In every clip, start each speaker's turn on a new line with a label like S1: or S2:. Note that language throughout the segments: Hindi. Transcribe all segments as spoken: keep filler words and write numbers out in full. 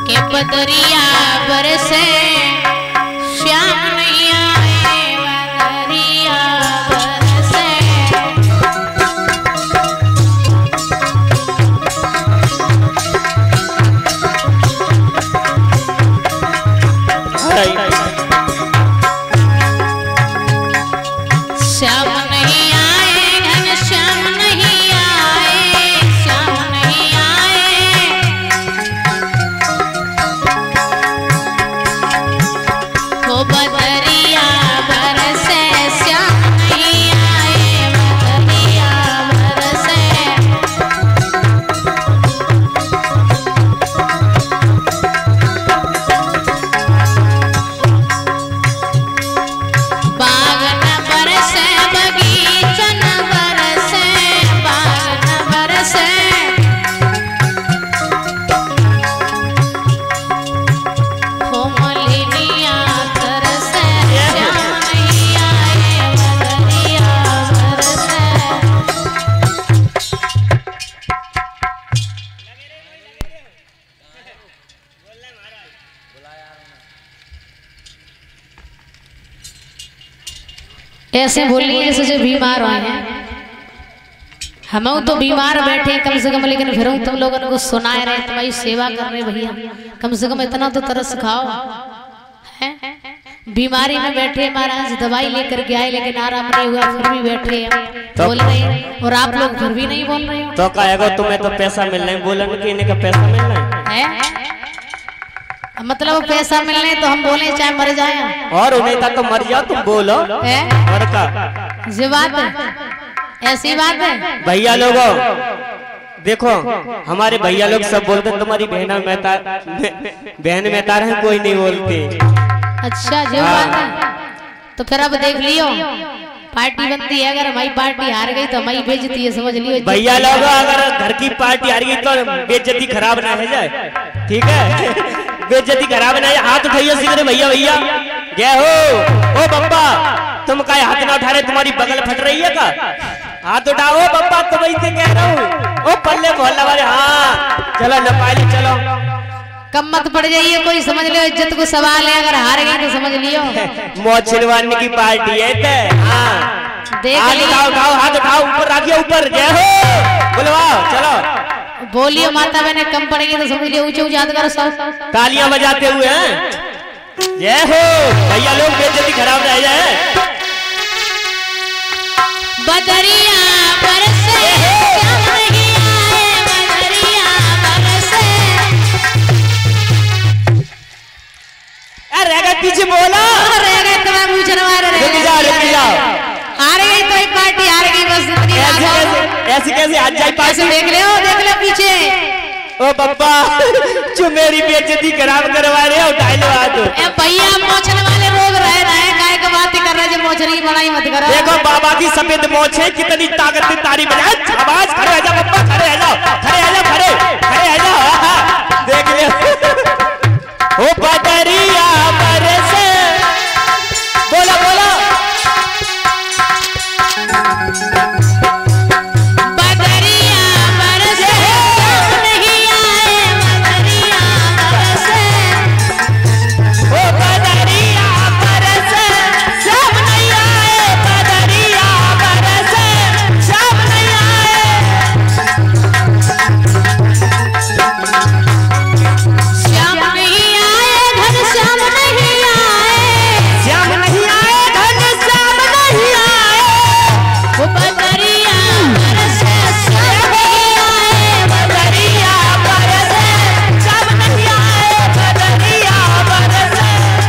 S1: के बदरिया बरसे श्याम नहीं आए बदरिया बरसे। श्याम नहीं आए घन श्याम नहीं आए श्याम नहीं आए हो बदरिया बरसे श्याम नहीं आए बदरिया बरसे। बाग न बरसे बगीचा न बरसे बाग न बरसे हो मलिनिया तरसे श्याम नहीं आए बदरिया बरसे। ऐसे बोलिए जैसे जो बीमार हुए हैं। हम तो बीमार बैठे कम से कम, लेकिन फिर तुम लोगों को सुनाए रहे, तुम्हारी सेवा कर रहे भैया, कम से कम इतना तो तरस खाओ। हैं? बीमारी में बैठे महाराज, दवाई लेकर के आए लेकिन आराम नहीं हुआ, फिर भी बैठे तो बोल रहे हैं, और आप लोग फिर भी नहीं बोल रहे हो।
S2: तो कहेगा तुम्हें तो पैसा मिल रहा है, बोलन कि इन्हें का पैसा मिल रहा है,
S1: मतलब पैसा मिलने तो हम बोले चाहे मर जाए,
S2: और उन्हें तक तो मर जाओ तुम बोलो है? और का
S1: ये बात है, ऐसी बात है
S2: भैया लोगों। देखो हमारे भैया लोग सब बोलते तुम्हारी बहना मेहता बहन मेहता है, कोई नहीं बोलती।
S1: अच्छा जो बात है, तो फिर अब देख लियो पार्टी बनती है, अगर हमारी पार्टी हार गई तो हमारी बेइज्जती है, समझ लियो
S2: भैया लोग। अगर घर की पार्टी हार गई तो बेइज्जती खराब ना हो जाए, ठीक है? बेइज्जती खराब ना है। हाथ उठाइए सीधे भैया भैया गए हो। ओ बप्पा तुम का हाथ ना उठा रहे, तुम्हारी बगल फट रही है का? हाथ उठाओ बप्पा, तुम ऐसे कह रहा हूँ। ओ पल्ले मोहल्ला वाले, हाँ चलो नेपाली चलो।
S1: कम मत पड़ जाइए, कोई समझ लियो इज्जत को सवाल है, अगर हार गए तो समझ लियो
S2: मौज छिलवाने की पार्टी है ते। हाँ
S1: देख
S2: हाथ उठाओ उठाओ, हाथ उठाओ ऊपर रखिए, ऊपर जय हो बुलवाओ चलो।
S1: बोलियो माता बहने कम पड़ेगी तो समझ लियो ऊंचे ऊंचे हाथ करो, सब
S2: तालियां बजाते हुए हैं जय हो। भैया लोग बेइज्जती खराब रह जाए।
S1: बदरिया बरसे श्याम नहीं आए बदरिया बरसे।
S2: अरे रह पीछे बोलो,
S1: रह गए तुम्हें मुंह चलवा रहे,
S2: रुक जाओ रुक जाओ।
S1: हार गई तो एक पार्टी हार गई बस, इतनी
S2: ऐसे कैसे ऐसे कैसे आज जाए पार्टी?
S1: देख ले देख ले पीछे।
S2: ओ बप्पा जो मेरी बेइज्जती खराब करवा रहे हो, उठा लो हाथ।
S1: ए भैया मोछन वाले लोग रह रहे हैं, काय की बात कर रहे हैं, मोछन की बड़ाई मत करो।
S2: देखो बाबा की सफेद मोछ है, कितनी ताकत की तारी बजाए। आवाज खड़े हो जाओ बप्पा, खड़े हो जाओ, खड़े हो जाओ, खड़े खड़े हो जाओ। देख ले ओ बदरिया बरसे, बोलो बोलो।
S1: बदरिया बरसे श्याम नहीं आए बदरिया बरसे।
S2: ओ बदरिया बरसे श्याम नहीं आए बदरिया बरसे, श्याम नहीं आए।
S1: श्याम नहीं आए घन श्याम नहीं आए
S2: श्याम नहीं आए घन श्याम नहीं आए।
S1: वो बदरिया बरसे श्याम नहीं आए
S2: बदरिया बरसे श्याम नहीं आए बदरिया बरसे।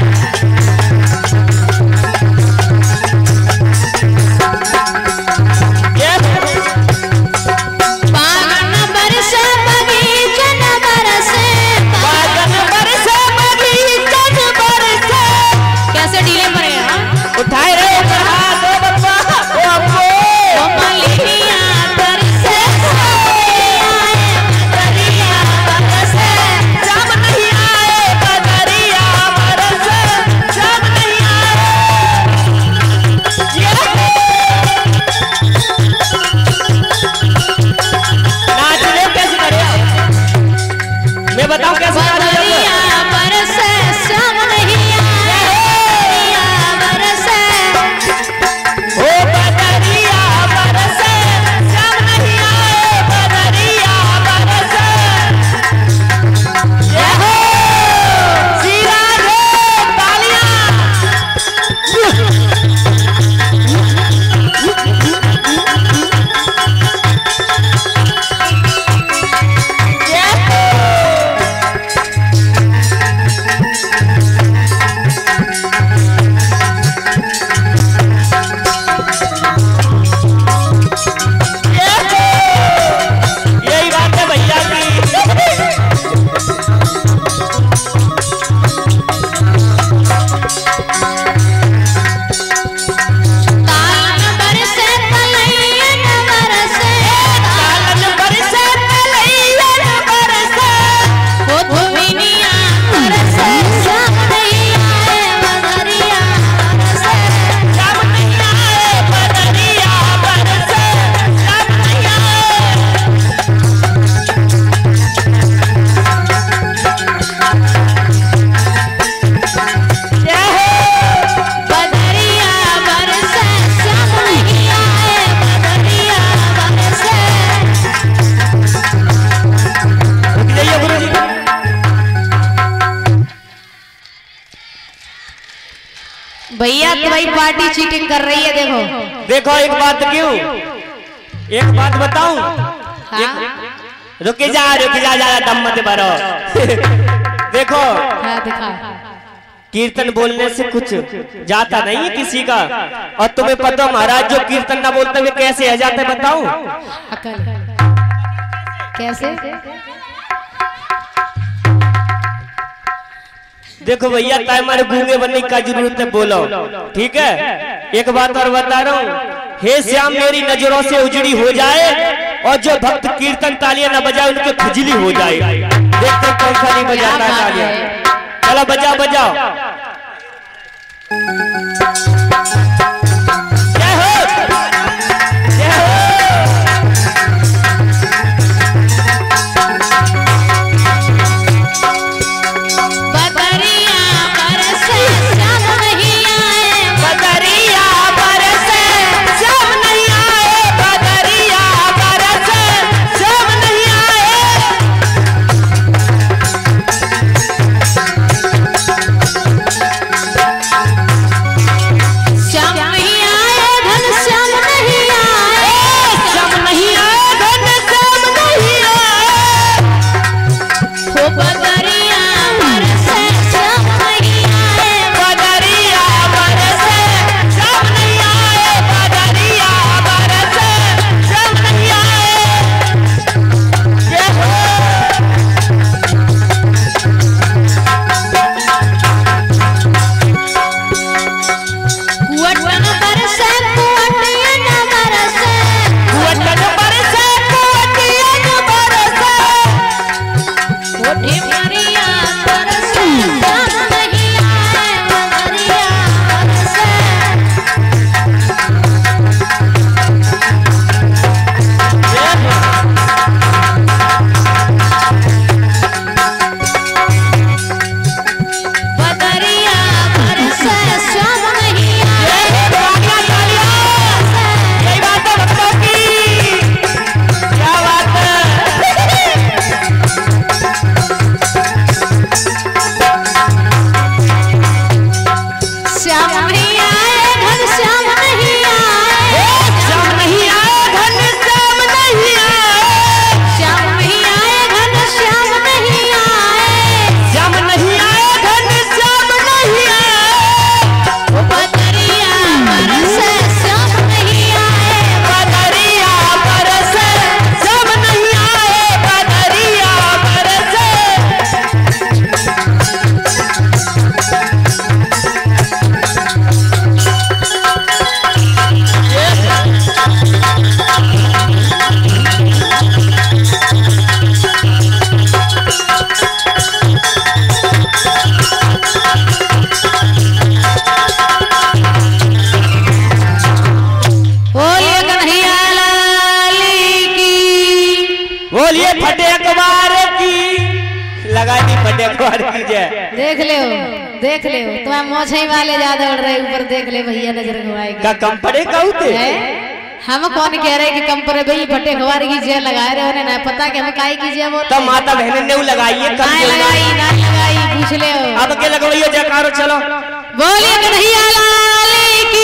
S1: बाग न बरसे बगीचा न बरसे
S2: बागन बरसे बगीचा न बरसे।
S1: कैसे डीले पड़े हैं?
S2: उठाए रहे ऊपर हाथ ओ बप्पा ओ अम्मो।
S1: ओ मलिनिया बरसे
S2: बदरिया बरसे श्याम नहीं आए बदरिया बरसे, श्याम नहीं आए। नाच ले कैसे करे? मैं बताऊं कैसे नाच ले?
S1: भैया तुम्हारी पार्टी चीटिंग कर रही है। देखो
S2: देखो एक बात क्यों, एक बात बताऊं।
S1: हाँ?
S2: रुक जा रुक जा, ज्यादा दम मत भरो। देखो
S1: हाँ दिखा।
S2: कीर्तन बोलने से कुछ जाता नहीं है किसी का, और तुम्हें पता महाराज जो कीर्तन ना बोलते हुए कैसे आ जाता है बताऊं?
S1: अकल कैसे?
S2: देखो भैया टाइमर गूंगे बनने का जरूरत है, बोलो ठीक है। एक बात और बता रहा हूँ, हे श्याम मेरी नजरों से उजड़ी हो जाए, और जो भक्त कीर्तन तालियां न बजाए उनके खुजली हो जाए। देखते कौन सा नहीं बजाता तालियां। चलो बजाओ बजाओ। जय हो जय हो।
S1: बदरिया बरसे श्याम नहीं आए,
S2: बदरिया बरसे श्याम नहीं आए, बदरिया बरसे श्याम नहीं आए।
S1: श्याम नहीं आए घन श्याम नहीं आए,
S2: श्याम नहीं आए घन श्याम नहीं आए।
S1: हो बदरिया बरसे श्याम नहीं आए,
S2: बदरिया बरसे श्याम नहीं आए, बदरिया बरसे श्याम नहीं आए। जय हो।
S1: कुवटन बरसे कुवटियन बरसे,
S2: कुवटन बरसे कुवटियन बरसे।
S1: कोठी मरिया बरसे श्याम नहीं आए, बदरिया बरसे। बदरिया बरसे श्याम नहीं आए,
S2: तालियां तालियां। यही बात है भक्तों की, क्या बात है।
S1: श्याम नहीं आए घन श्याम नहीं आए,
S2: श्याम नहीं आए घन श्याम नहीं आए,
S1: श्याम नहीं आए घन श्याम नहीं आए।
S2: श्याम नहीं आए घन श्याम नहीं आए।
S1: वो बदरिया बरसे श्याम नहीं आए,
S2: बदरिया बरसे श्याम नहीं आए, बदरिया बरसे।
S1: बोलिए कन्हैया लाल की।
S2: बोलिए फटे अखबार की, लगा दी फटे अखबार की जय।
S1: देख ले हो देख ले हो तुम्हें मोछई वाले ज्यादा उड़ रहे ऊपर, देख ले भैया नजर घुमाएगी।
S2: का कम पड़े कहते
S1: है? हम कौन कह रहे कि कम पर भाई फटे खबर की जय लगाए रहे, उन्हें ना पता कि हम काई की जय बोल।
S2: तो माता बहन ने लगाई है
S1: ना लगाई ना लगाई पूछ ले हो।
S2: अब के लगवाइए जयकारो चलो।
S1: बोलिए कन्हैया लाल की।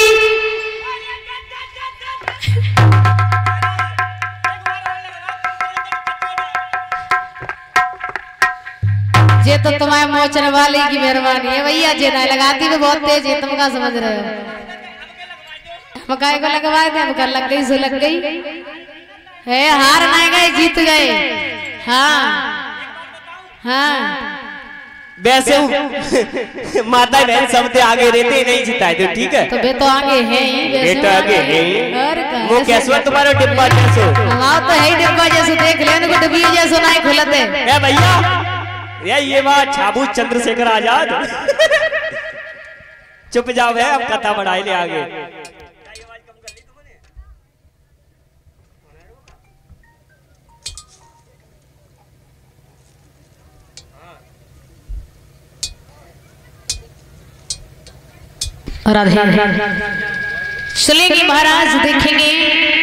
S1: ये तो तुम्हारे मोचने वाले की मेहरबानी है भैया, जे ना लगाती भी बहुत तेज है, तुम क्या समझ रहे हो? हम काय को लगवाए थे, हमका लग गई सो लग गई है। हार ना गए जीत गए। हाँ हाँ
S2: वैसे माता बहन सबसे आगे रहते नहीं जिताए तो ठीक है।
S1: तो बे तो आगे है ही,
S2: बे तो आगे है ही।
S1: और का
S2: वो कैसे तुम्हारा डिब्बा जैसो,
S1: हमारा तो है ही डिब्बा जैसे, देख लेने को डिब्बी जैसे नहीं खुलते।
S2: ए भैया ये ये बात छाबू चंद्रशेखर आजाद। चुप जाओ है, अब कथा बढ़ाई ले आगे।
S1: राधे चलेगी महाराज, देखेंगे